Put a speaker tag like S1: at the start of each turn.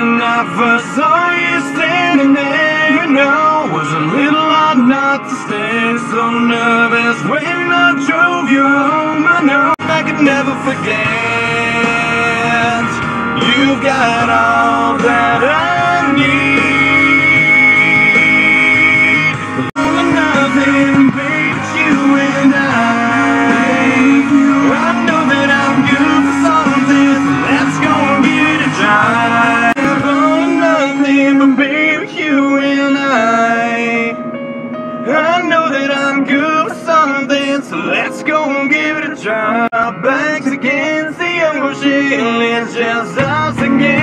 S1: When I first saw you standing there, you know, was a little hard not to stay. So nervous when I drove you home. I know I could never forget. You've got all that I need. Nothing but you and I know that I'm good for something, so let's go and give it a try. Nothing but baby, you and I know that I'm good for something, so let's go and give it a try. Our backs against the ocean, it's just us again.